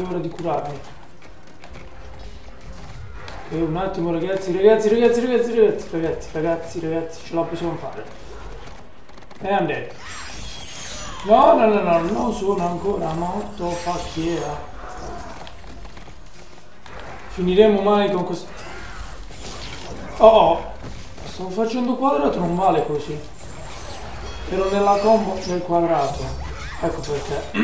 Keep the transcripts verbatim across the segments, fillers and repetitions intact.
è ora di curarmi. Ok, un attimo ragazzi, ragazzi, ragazzi, ragazzi, ragazzi, ragazzi, ragazzi, ragazzi, ce la possiamo fare. E I'm dead. No, no, no, no, non sono ancora morto, facchiera. Finiremo mai con questo... Oh, oh, sto facendo quadrato, non vale così. Ero nella combo del quadrato. Ecco perché.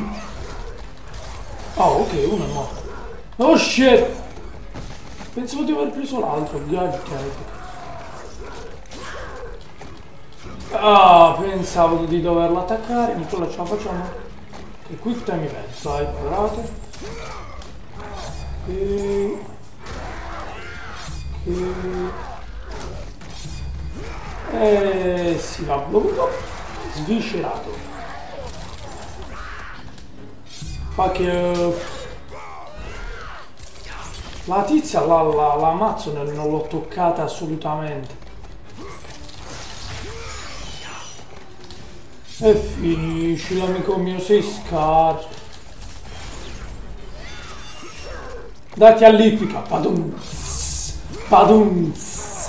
Oh, ok, uno è morto. Oh shit! Pensavo di aver preso l'altro, god damn. Ah, pensavo di doverlo attaccare, Nicola ce la facciamo? E quick time event, vai, quadrato. E... E... E si va blocco, sviscerato. Fuck you. La tizia, la, la, la Amazon non l'ho toccata assolutamente. E finisci l'amico mio, sei scarso. Dati all'ippica, padunz, padunz.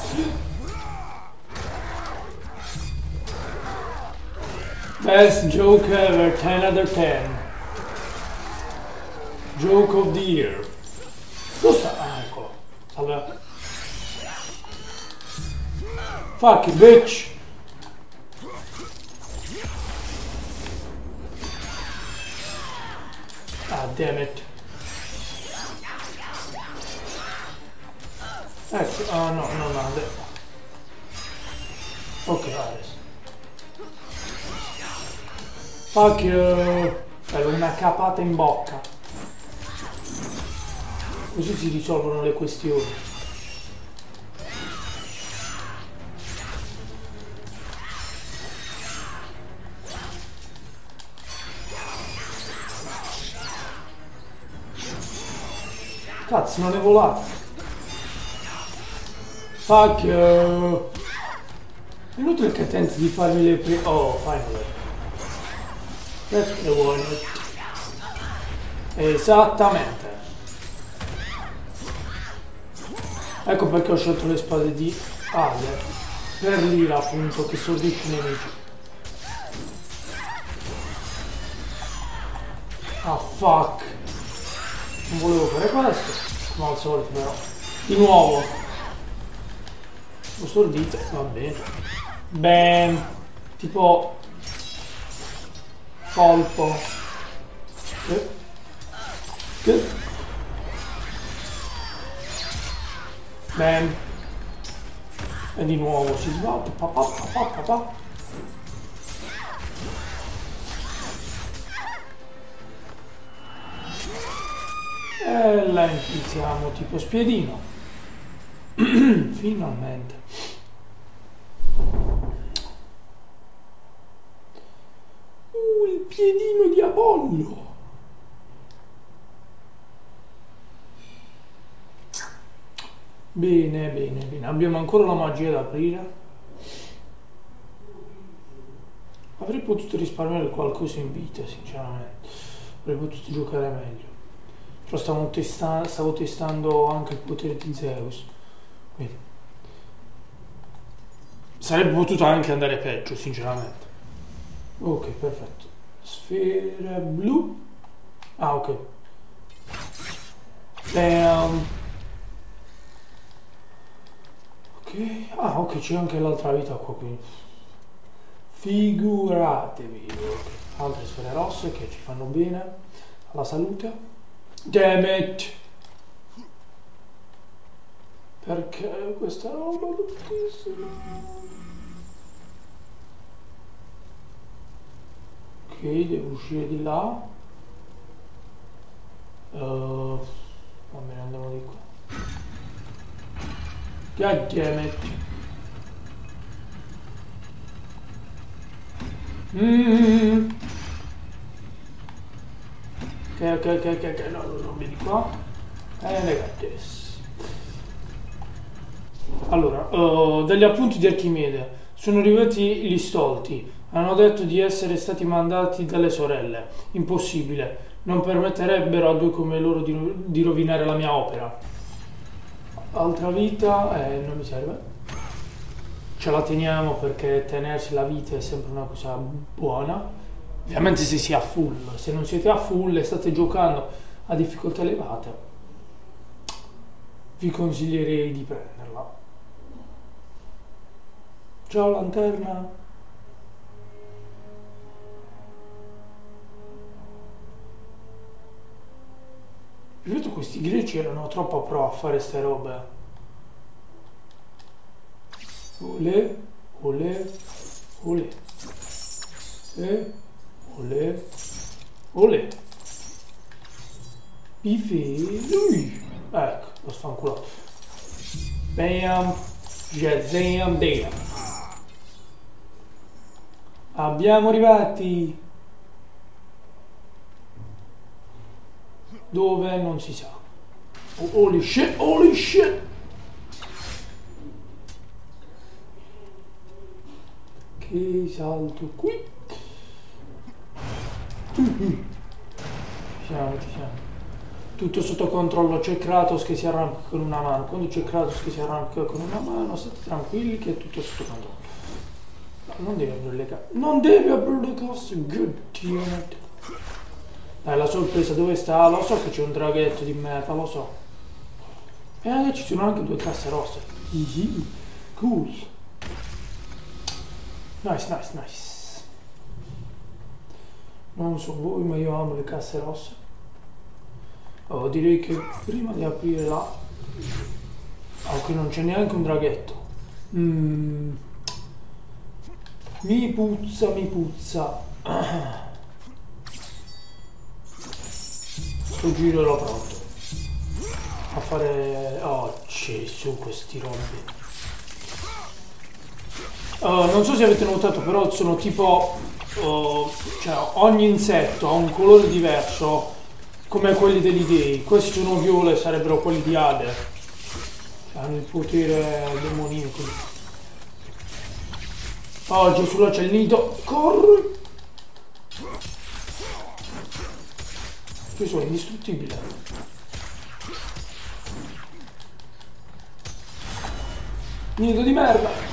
Best joke ever, ten out of ten. Joke of the year. Dove sta? Ah, eccolo. Salve. Fuck you, bitch. Ah, damn it. Ecco, ah no, no, no, adesso. Ok, adesso. Fuck you. È una capata in bocca. Così si risolvono le questioni. Cazzo, non è volato. Fuck you. È inutile che tenti di farmi le pre... Oh, finally. That's what I wanted. Esattamente. Ecco perché ho scelto le spade di Ale. Per l'ira appunto che soddisfi i nemici. Ah fuck. Non volevo fare questo. Come al solito però. Di nuovo. Lo stordito. Va bene. Ben. Tipo. Colpo. Che? Che? Bam. E di nuovo si sbatte. Papà, papà, papà. E la infilziamo tipo spiedino. Finalmente. Uh, il piedino di Apollo. Bene, bene, bene. Abbiamo ancora la magia da aprire. Avrei potuto risparmiare qualcosa in vita, sinceramente. Avrei potuto giocare meglio. Però stavo, testa stavo testando anche il potere di Zeus. Quindi. Sarebbe potuto anche andare peggio, sinceramente. Ok, perfetto. Sfera blu. Ah, ok. Bam. Ok, ah ok, c'è anche l'altra vita qua, quindi figuratevi. Okay. Altre sfere rosse che ci fanno bene alla salute. Damn it! Perché questa roba bruttissima? Ok, devo uscire di là. Uh, va bene, andiamo di qua. God damn it. Mm. Ok, ok, ok, ok, ok, no, no, non vieni qua. E le gattes. Allora, uh, dagli appunti di Archimede. Sono arrivati gli stolti. Hanno detto di essere stati mandati dalle sorelle. Impossibile. non permetterebbero a due come loro di, di rovinare la mia opera. Altra vita, eh, non mi serve. Ce la teniamo perché tenersi la vita è sempre una cosa buona. Ovviamente se si è a full, se non siete a full e state giocando a difficoltà elevate, vi consiglierei di prenderla. Ciao lanterna. Ripeto, questi greci erano troppo pro a fare ste robe. Olè, olè, olè. E olè, olè. Bife, lui. Ecco, lo sfanculato. Bam, Shazam, Data. Abbiamo arrivati. Dove non si sa. Oh, holy shit, holy shit. Che salto qui. Ci siamo, ci siamo. Tutto sotto controllo, c'è Kratos che si arrampica con una mano. Quando c'è Kratos che si arrampica con una mano, state tranquilli che è tutto sotto controllo. No, non devi aprire le casse. Non devi aprire le casse, good damn. Dai, la sorpresa dove sta? Lo so che c'è un draghetto di merda, lo so. E anche ci sono anche due casse rosse. Cool. Nice, nice, nice. Non so voi, ma io amo le casse rosse. Oh, direi che prima di aprire la... Oh, qui non c'è neanche un draghetto. Mm. Mi puzza, mi puzza. Sto giro l'ho pronto. A fare... Oh, Gesù, questi robbi. Uh, non so se avete notato, però sono tipo... Uh, cioè, ogni insetto ha un colore diverso, come quelli degli dei. Questi sono viola e sarebbero quelli di Ade. Cioè, hanno il potere demoniaco. Oh, Gesù, là c'è il nido. Corri! Io sono indistruttibile. Nido di merda.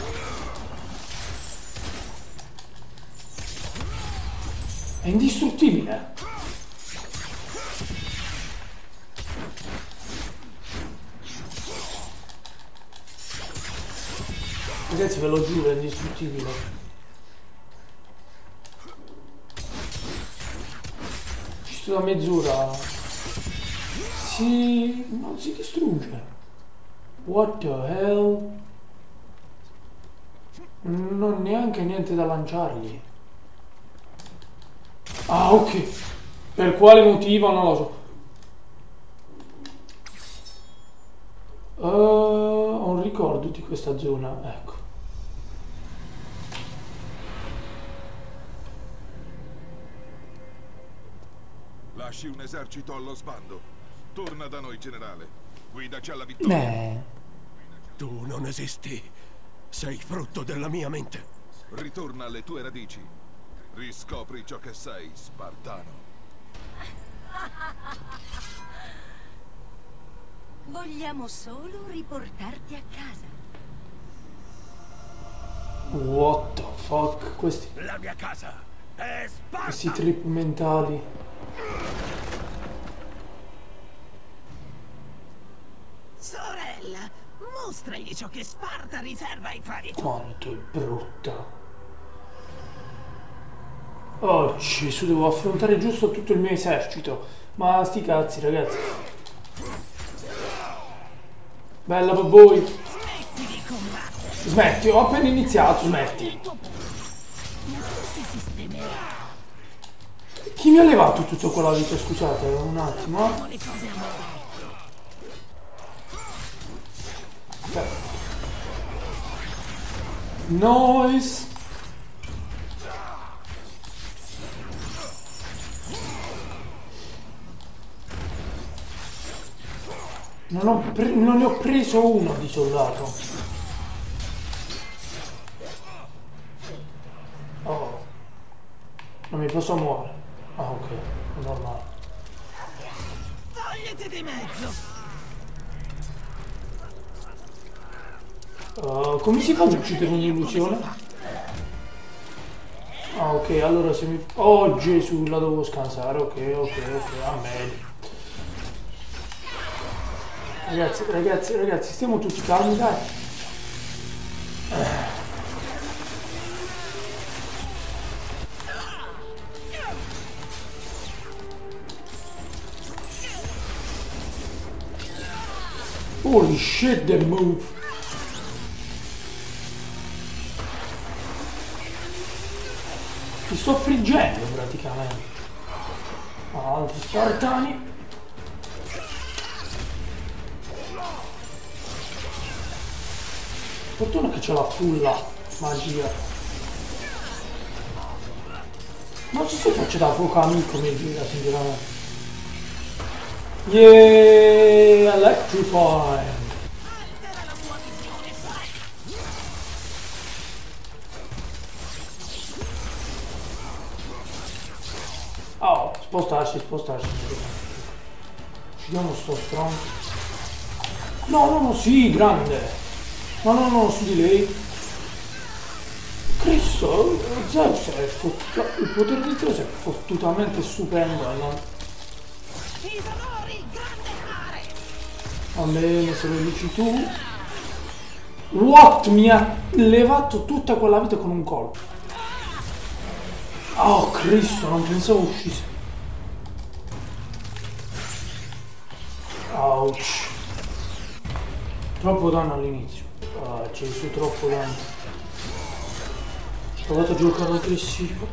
È indistruttibile. Ragazzi, ve lo giuro, è indistruttibile. Ci sto da mezz'ora. Si... non si distrugge. What the hell? Non ho neanche niente da lanciargli. Ah, ok. Per quale motivo non lo so. Uh, ho un ricordo di questa zona, ecco. Lasci un esercito allo sbando. Torna da noi, generale. Guidaci alla vittoria. Beh. Tu non esisti. Sei frutto della mia mente. Ritorna alle tue radici. Riscopri ciò che sei, Spartano. Vogliamo solo riportarti a casa. What the fuck? Questi, La mia casa è Sparta. questi trip mentali. Sorella, mostragli ciò che Sparta riserva ai traditori. Quanto è brutta. Oh Gesù, devo affrontare giusto tutto il mio esercito. Ma sti cazzi, ragazzi. Bella per voi. Smetti di combattere. Smetti, ho appena iniziato, smetti. Ma si sistemerà. Chi mi ha levato tutta quella vita? Scusate, un attimo. Facciamo le cose a modo. Noise. Non, ho pre non ne ho preso uno di soldato. Oh. Non mi posso muovere. Ah, ok, è normale. Mettete di mezzo. Uh, come si fa ad uccidere un'illusione? Ah, ok, allora se mi... Oh Gesù, la devo scansare, ok, ok, ok, a me. Ragazzi, ragazzi, ragazzi, stiamo tutti calmi, dai. Holy shit, that move. Ti sto friggendo praticamente. Altri spartani. Fortuna che c'è la fulla magia. Non so se faccio da fuoco amico mi gira sinceramente. Yeah, electrifying. Oh, spostarsi, spostarsi. Uccidiamo sto stronzo. No, no, no, sì, grande. No, no, no, su di lei. Cristo, Zeus è fottuto, il potere di Zeus è fottutamente stupendo, no? Va bene, se lo dici tu. What? Mi ha levato tutta quella vita con un colpo. Oh Cristo, non pensavo uscisse. Ouch. Troppo danno all'inizio. Ah, c'è su troppo danno. Ho provato a giocare aggressivo.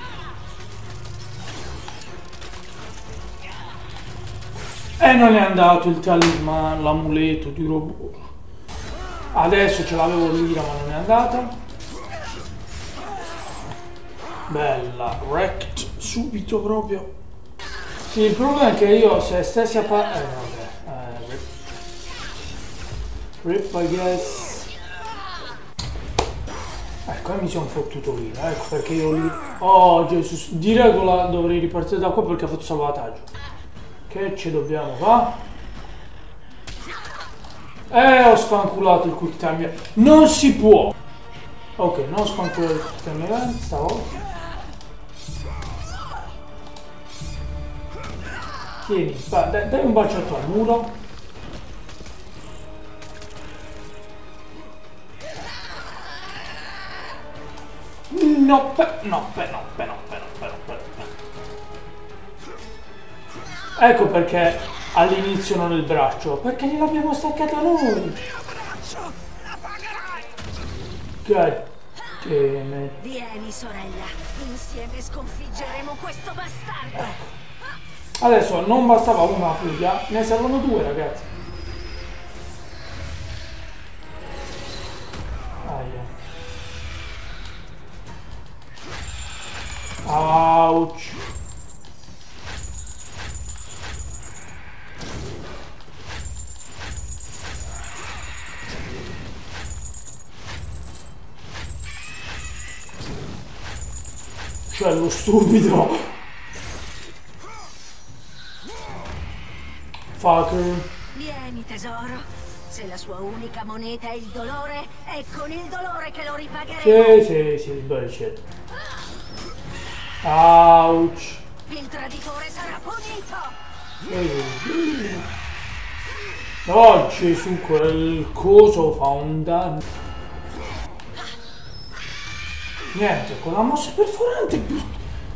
E non è andato il talismano, l'amuleto di robot. Adesso ce l'avevo l'ira ma non è andata. Bella, wrecked subito proprio. Sì, il problema è che io se stessi a pa... Eh vabbè, eh, rip. Rip I guess. Ecco, mi sono fottuto lì, ecco perché io lì... Oh Gesù, di regola dovrei ripartire da qua perché ha fatto salvataggio. Che ci dobbiamo fare? Eh, ho sfanculato il quick time. Non si può! Ok, non ho sfanculato il quick time event stavolta. Tieni, dai, dai un baciato al muro. No, pe, no, pe, no, pe, no, pe, no, pe, no, pe, no. Ecco perché all'inizio non il braccio, perché gliel'abbiamo staccato noi. God damn it. Vieni, sorella, insieme sconfiggeremo questo bastardo. Adesso non bastava una fuglia, ne servono due, ragazzi. Aia. Ouch. Cioè lo stupido. Fucker. Vieni, tesoro. Se la sua unica moneta è il dolore, è con il dolore che lo ripagheremo. Sì, sì, sì, bullshit. Ouch. Il traditore sarà punito. Oh Gesù, quel coso fa un danno. Niente, con la mossa perforante brutta.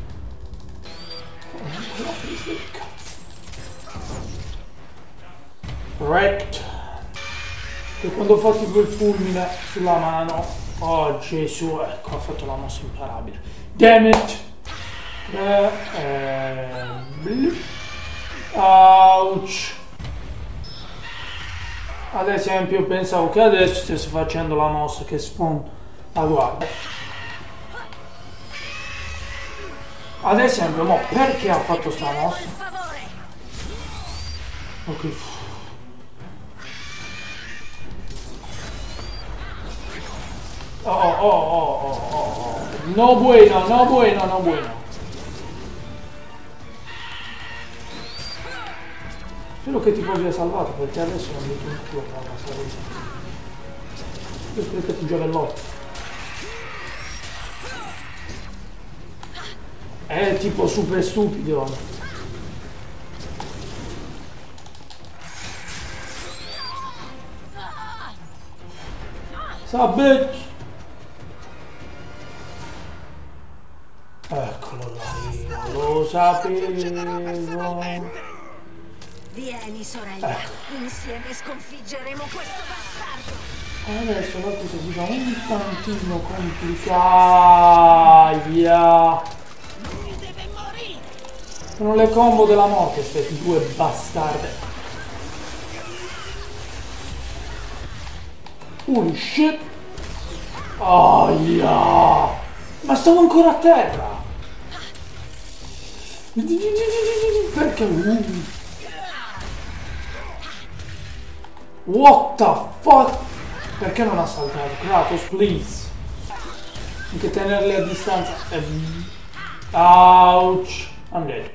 Wrecked. E quando ho fatto quel fulmine sulla mano. Oh Gesù, ecco, ha fatto la mossa imparabile. Damn it. Eh, eh, ouch. Ad esempio pensavo che adesso stesse facendo la mossa che spawn. Ah, guarda. Ad esempio, mo perché ha fatto sta mossa? Ok. Oh oh oh oh oh oh. No bueno, no bueno, no bueno. Spero che tipo vi ha salvato, perché adesso non mi un culo fa una salvezza. Io spero che ti giovellò. È tipo super stupido. Sa bitch. Eccolo là, io lo sapevo. Vieni, sorella. Eh. Insieme sconfiggeremo questo bastardo. Adesso la cosa si fa un tantino complicata. Lui deve morire. Sono le combo della morte, queste due bastarde. Holy shit. Aia. Ma stavo ancora a terra. Perché? Uh. What the fuck? Perché non ha saltato? Kratos, please. Anche tenerle a distanza. Ouch. I'm dead.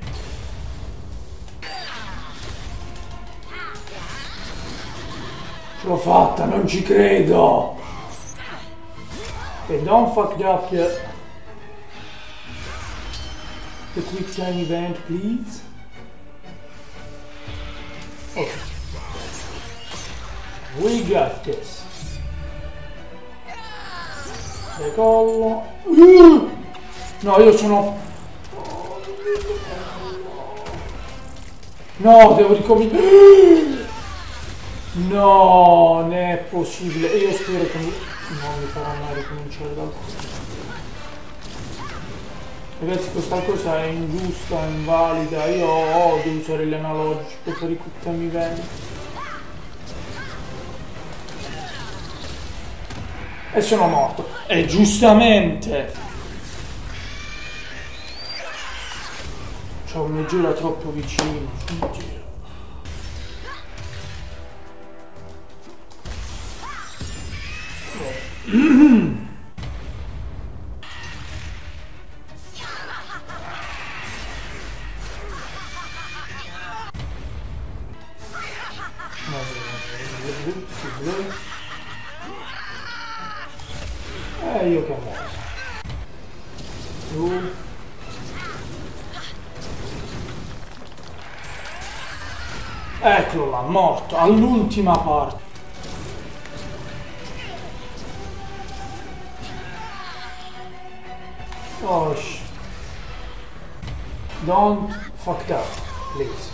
Ce l'ho fatta, non ci credo. Okay, don't fuck it up yet. The quick time event, please. Okay. We got this. Decollo. Uh! No, io sono... No, devo ricominciare. No, non è possibile. Io spero che mi... non mi farà mai ricominciare da qua. Ragazzi, questa cosa è ingiusta, invalida. Io odio usare gli analogici per i quick time event. E sono morto. E giustamente. C'ho un gira troppo vicino. Un giro. Eh, io che muoio. Uh. Eccolo là, morto, all'ultima parte. Oh shit. Don't fuck that, please.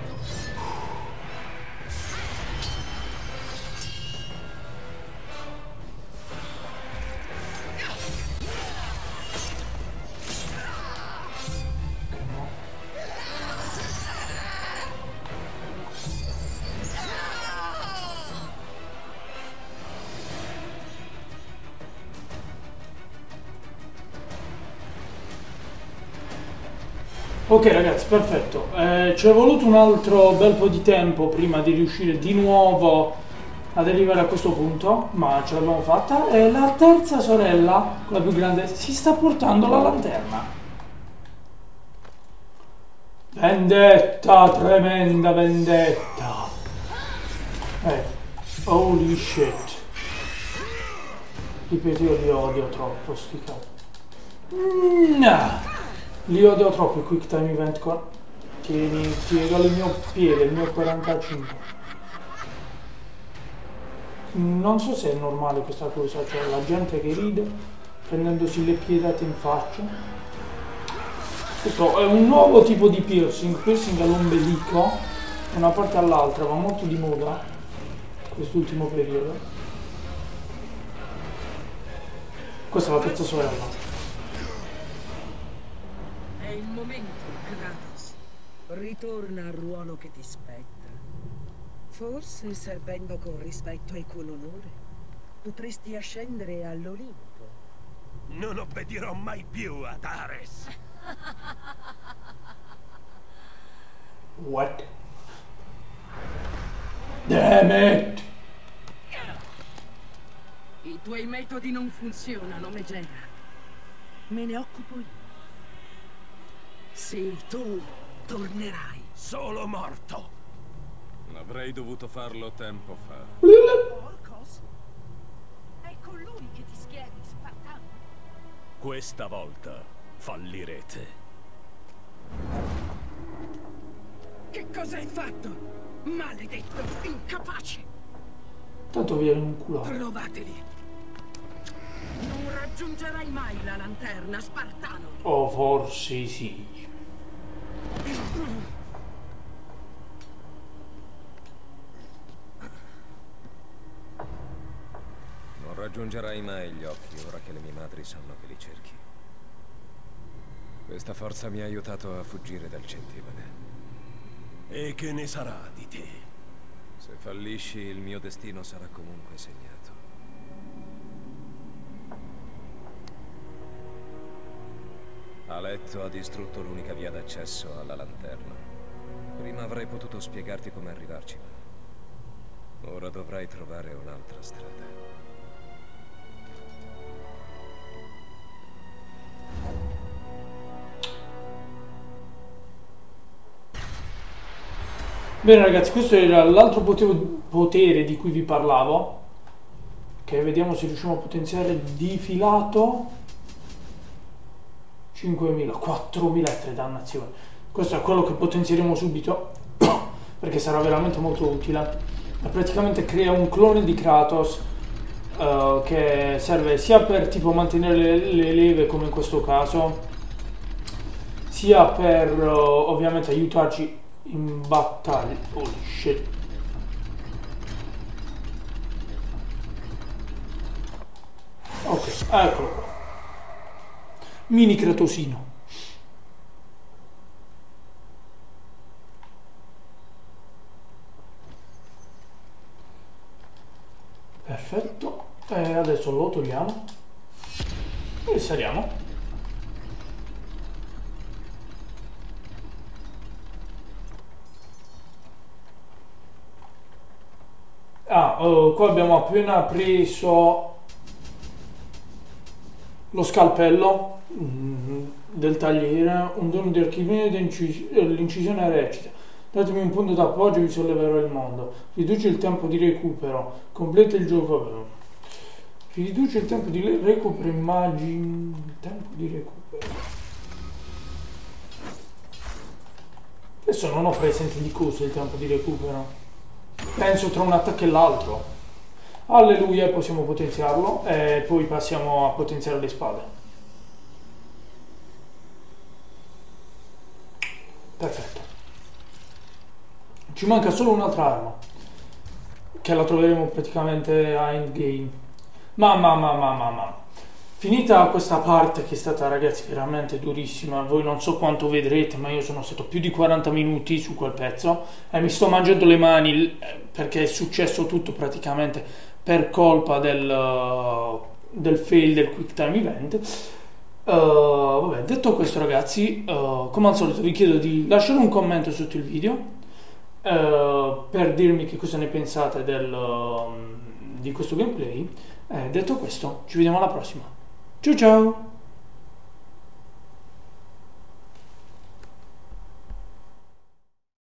Ok ragazzi, perfetto, eh, ci è voluto un altro bel po' di tempo prima di riuscire di nuovo ad arrivare a questo punto, ma ce l'abbiamo fatta e la terza sorella, quella più grande, si sta portando la lanterna. Vendetta, tremenda vendetta. Eh, holy shit. Ripeto, io li odio troppo, sti cazzo. No. Li odio troppo i quick time event qua. Tieni, tieni il mio piede, il mio quarantacinque. Non so se è normale questa cosa, cioè la gente che ride prendendosi le piedate in faccia. Questo è un nuovo tipo di piercing, piercing all'ombelico, da una parte all'altra, va molto di moda quest'ultimo periodo. Questa è la terza sorella. È il momento, Kratos. Ritorna al ruolo che ti spetta. Forse, servendo con rispetto e con onore, potresti ascendere all'Olimpo. Non obbedirò mai più ad Ares. What? Damn it! I tuoi metodi non funzionano, Megera. Me ne occupo io. Sì, tu tornerai. Solo morto Avrei dovuto farlo tempo fa. Orcos? È con lui che ti schieri, Spartano. Questa volta fallirete. Che cosa hai fatto? Maledetto, incapace! Tanto viene un culo. Trovateli! Non raggiungerai mai la lanterna, Spartano! O forse sì. Non raggiungerai mai gli occhi ora che le mie madri sanno che li cerchi. Questa forza mi ha aiutato a fuggire dal centimane. E che ne sarà di te? Se fallisci, il mio destino sarà comunque segnato. Aletto ha distrutto l'unica via d'accesso alla lanterna. Prima avrei potuto spiegarti come arrivarci, ma ora dovrai trovare un'altra strada. Bene ragazzi, questo era l'altro potere di cui vi parlavo, che vediamo se riusciamo a potenziare di filato. cinquemila, quattromilatré, dannazione. Questo è quello che potenzieremo subito perché sarà veramente molto utile. E praticamente crea un clone di Kratos uh, che serve sia per tipo mantenere le, le leve come in questo caso, sia per uh, ovviamente aiutarci in battaglia. Holy shit. Ok, eccolo qua. Mini Kratosino. Perfetto. E adesso lo togliamo e saliamo. Ah, uh, qua abbiamo appena preso lo scalpello mm, del tagliere, un dono di Archimede, l'incisione recita: datemi un punto d'appoggio e vi solleverò il mondo. Riduce il tempo di recupero, completa il gioco. Riduce il tempo di recupero, immagini. Il tempo di recupero. Adesso non ho presente di cosa il tempo di recupero. Penso tra un attacco e l'altro. Alleluia, possiamo potenziarlo e poi passiamo a potenziare le spade. Perfetto. Ci manca solo un'altra arma, che la troveremo praticamente a endgame. Mamma, mamma, mamma, mamma. Finita questa parte che è stata, ragazzi, veramente durissima, voi non so quanto vedrete, ma io sono stato più di quaranta minuti su quel pezzo e mi sto mangiando le mani perché è successo tutto praticamente per colpa del, del fail del quick time event. Uh, vabbè, detto questo ragazzi, uh, come al solito vi chiedo di lasciare un commento sotto il video uh, per dirmi che cosa ne pensate del, uh, di questo gameplay. Eh, detto questo, ci vediamo alla prossima. Ciao ciao!